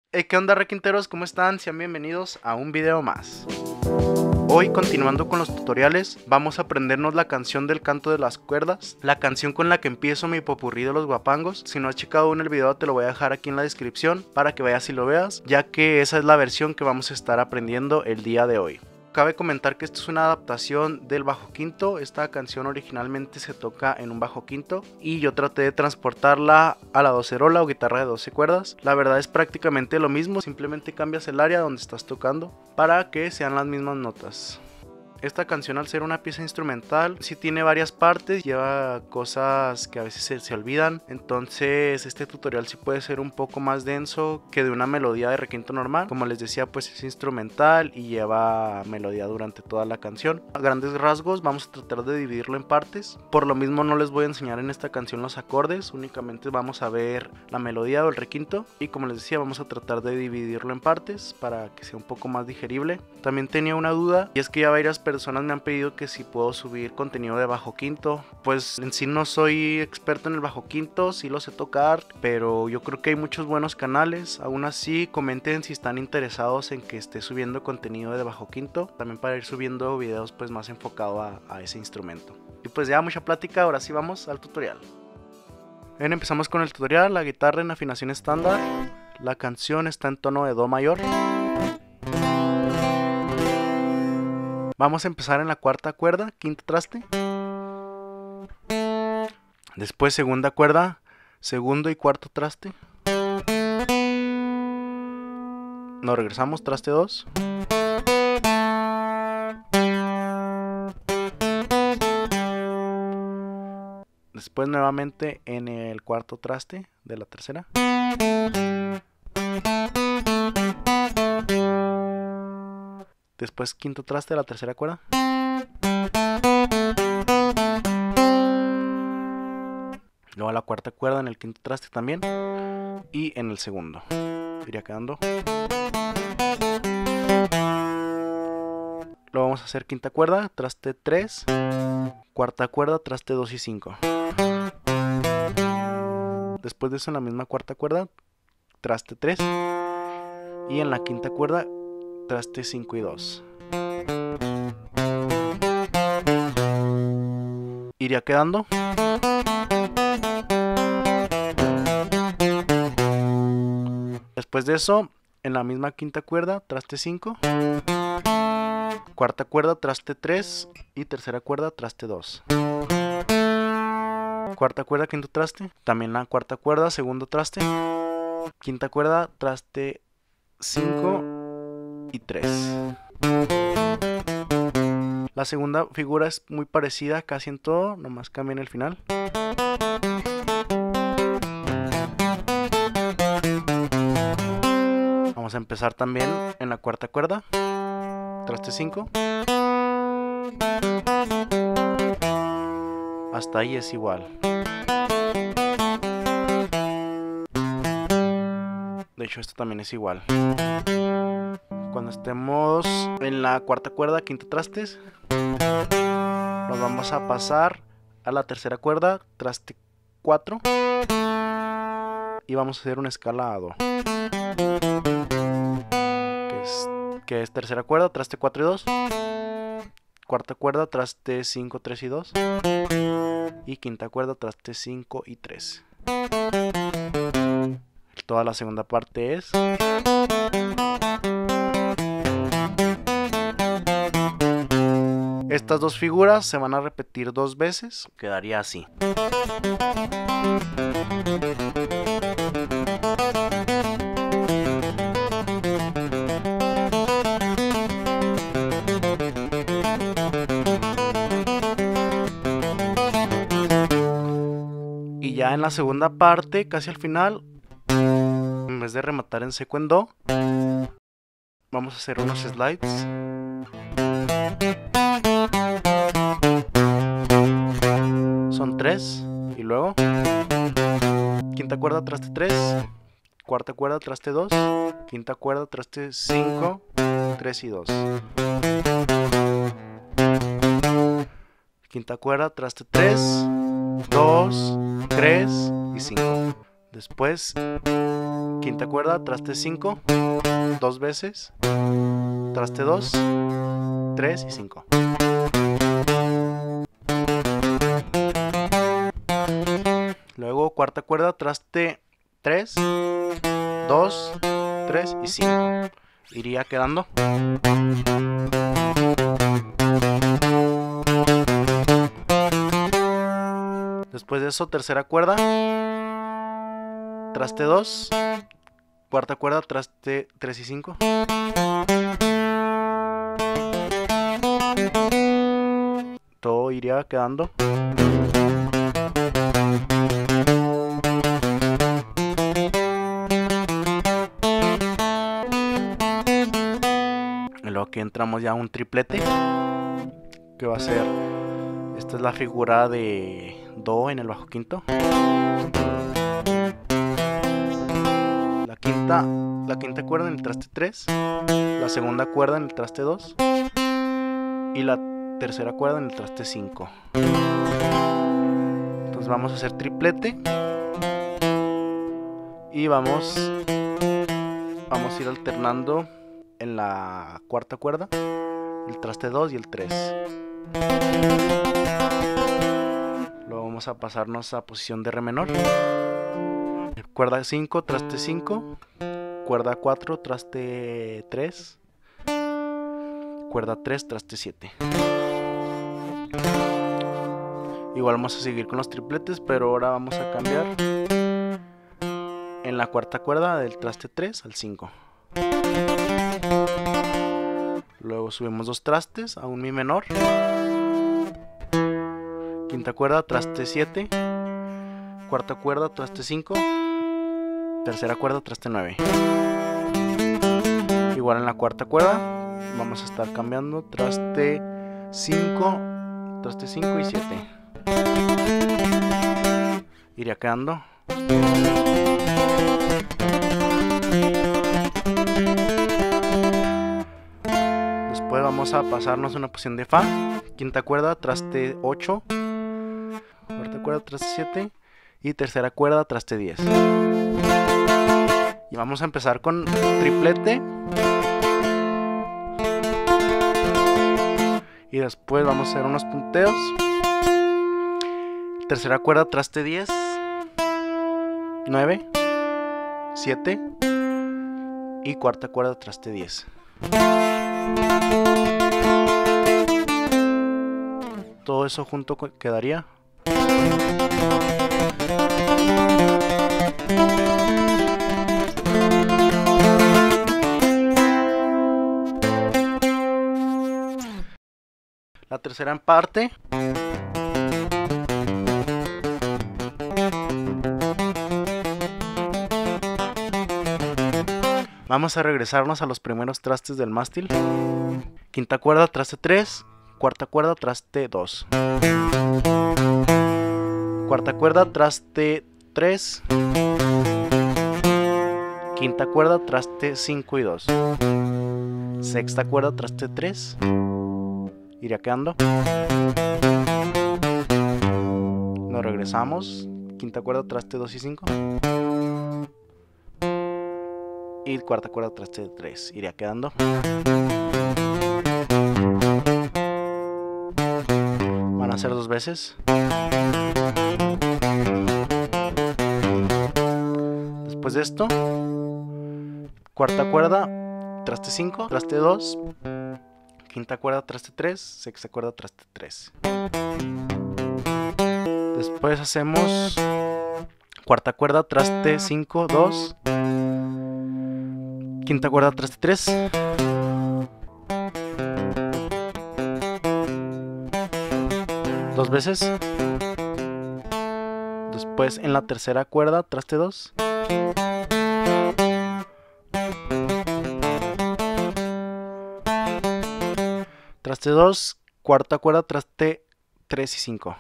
Hey, ¿qué onda, requinteros? ¿Cómo están? Sean bienvenidos a un video más. Hoy, continuando con los tutoriales, vamos a aprendernos la canción del canto de las cuerdas, la canción con la que empiezo mi popurrí de los guapangos. Si no has checado aún el video, te lo voy a dejar aquí en la descripción para que vayas y lo veas, ya que esa es la versión que vamos a estar aprendiendo el día de hoy. Cabe comentar que esto es una adaptación del bajo quinto. Esta canción originalmente se toca en un bajo quinto y yo traté de transportarla a la docerola o guitarra de 12 cuerdas. La verdad es prácticamente lo mismo, simplemente cambias el área donde estás tocando para que sean las mismas notas. Esta canción, al ser una pieza instrumental, sí tiene varias partes, lleva cosas que a veces se olvidan, entonces este tutorial sí puede ser un poco más denso que de una melodía de requinto normal. Como les decía, pues es instrumental y lleva melodía durante toda la canción. A grandes rasgos vamos a tratar de dividirlo en partes, por lo mismo no les voy a enseñar en esta canción los acordes, únicamente vamos a ver la melodía o el requinto, y como les decía, vamos a tratar de dividirlo en partes para que sea un poco más digerible. También tenía una duda, y es que ya varias personas me han pedido que si puedo subir contenido de bajo quinto. Pues en sí no soy experto en el bajo quinto, sí lo sé tocar, pero yo creo que hay muchos buenos canales. Aún así, comenten si están interesados en que esté subiendo contenido de bajo quinto, también para ir subiendo videos pues más enfocado a ese instrumento. Y pues ya mucha plática, ahora sí vamos al tutorial. Bien, empezamos con el tutorial. La guitarra en afinación estándar, la canción está en tono de do mayor. Vamos a empezar en la cuarta cuerda, quinto traste. Después segunda cuerda, segundo y cuarto traste. Nos regresamos, traste 2. Después nuevamente en el cuarto traste de la tercera. Después quinto traste de la tercera cuerda. Luego la cuarta cuerda en el quinto traste también. Y en el segundo. Iría quedando. Luego vamos a hacer quinta cuerda, traste 3. Cuarta cuerda, traste 2 y 5. Después de eso en la misma cuarta cuerda, traste 3. Y en la quinta cuerda, traste 5 y 2. Iría quedando. Después de eso, en la misma quinta cuerda, traste 5. Cuarta cuerda, traste 3. Y tercera cuerda, traste 2. Cuarta cuerda, quinto traste. También la cuarta cuerda, segundo traste. Quinta cuerda, traste 5 y 3. La segunda figura es muy parecida casi en todo, nomás cambia en el final. Vamos a empezar también en la cuarta cuerda, traste 5. Hasta ahí es igual. De hecho, esto también es igual. Cuando estemos en la cuarta cuerda, quinto trastes, nos vamos a pasar a la tercera cuerda, traste 4. Y vamos a hacer una escala a do. Que es tercera cuerda, traste 4 y 2. Cuarta cuerda, traste 5, 3 y 2. Y quinta cuerda, traste 5 y 3. Toda la segunda parte es... Estas dos figuras se van a repetir 2 veces. Quedaría así. Y ya en la segunda parte, casi al final, en vez de rematar en seco en do, vamos a hacer unos slides. Son 3. Y luego quinta cuerda, traste 3. Cuarta cuerda, traste 2. Quinta cuerda, traste 5, 3 y 2. Quinta cuerda, traste 3, 2, 3 y 5. Después quinta cuerda, traste 5, 2 veces, traste 2, 3 y 5. Luego cuarta cuerda, traste 3, 2, 3 y 5. Iría quedando. Después de eso, tercera cuerda, traste 2, cuarta cuerda, traste 3 y 5. Todo iría quedando. Y luego aquí entramos ya a un triplete, que va a ser, esta es la figura de do en el bajo quinto. La quinta cuerda en el traste 3, la segunda cuerda en el traste 2 y la tercera cuerda en el traste 5. Entonces vamos a hacer triplete y vamos a ir alternando en la cuarta cuerda el traste 2 y el 3. Luego vamos a pasarnos a posición de re menor. Cuerda 5, traste 5, cuerda 4, traste 3, cuerda 3, traste 7. Igual vamos a seguir con los tripletes, pero ahora vamos a cambiar en la cuarta cuerda del traste 3 al 5. Luego subimos 2 trastes a un mi menor. Quinta cuerda, traste 7, cuarta cuerda, traste 5, tercera cuerda, traste 9. Igual en la cuarta cuerda vamos a estar cambiando traste 5, traste 5 y 7. Iría quedando. Después vamos a pasarnos a una posición de fa. Quinta cuerda, traste 8, cuarta cuerda, traste 7 y tercera cuerda, traste 10. Y vamos a empezar con triplete. Y después vamos a hacer unos punteos. Tercera cuerda, traste 10, 9, 7 y cuarta cuerda, traste 10. Todo eso junto quedaría. La tercera en parte. Vamos a regresarnos a los primeros trastes del mástil. Quinta cuerda, traste 3, cuarta cuerda, traste 2. Cuarta cuerda, traste 3. Quinta cuerda, traste 5 y 2. Sexta cuerda, traste 3. Iría quedando. Nos regresamos. Quinta cuerda, traste 2 y 5. Y cuarta cuerda, traste 3. Iría quedando. Van a ser 2 veces. Después de esto, cuarta cuerda, traste 5, traste 2. Quinta cuerda, traste 3, sexta cuerda, traste 3. Después hacemos cuarta cuerda, traste 5, 2. Quinta cuerda, traste 3. Dos veces. Después en la tercera cuerda, traste 2. Traste 2, cuarta cuerda, traste 3 y 5.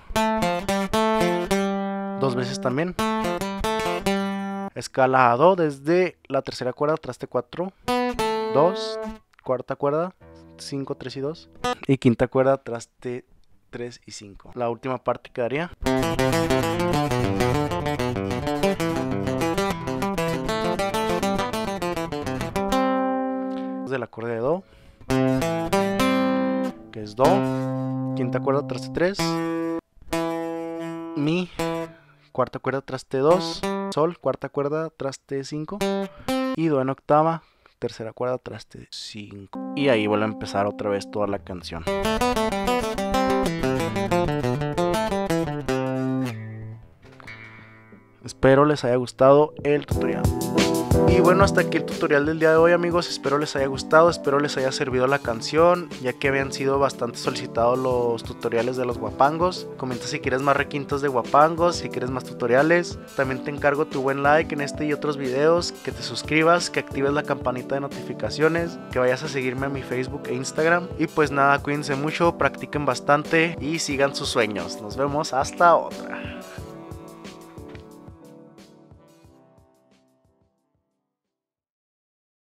Dos veces también. Escala a do desde la tercera cuerda, traste 4, 2, cuarta cuerda, 5, 3 y 2. Y quinta cuerda, traste 3 y 5. La última parte quedaría. del acorde de do, que es do, quinta cuerda traste 3, mi, cuarta cuerda traste 2, sol, cuarta cuerda traste 5 y do en octava, tercera cuerda traste 5. Y ahí vuelve a empezar otra vez toda la canción. Espero les haya gustado el tutorial. Y bueno, hasta aquí el tutorial del día de hoy, amigos. Espero les haya gustado, espero les haya servido la canción, ya que habían sido bastante solicitados los tutoriales de los guapangos. Comenta si quieres más requintos de guapangos, si quieres más tutoriales. También te encargo tu buen like en este y otros videos, que te suscribas, que actives la campanita de notificaciones, que vayas a seguirme a mi Facebook e Instagram. Y pues nada, cuídense mucho, practiquen bastante y sigan sus sueños. Nos vemos hasta otra.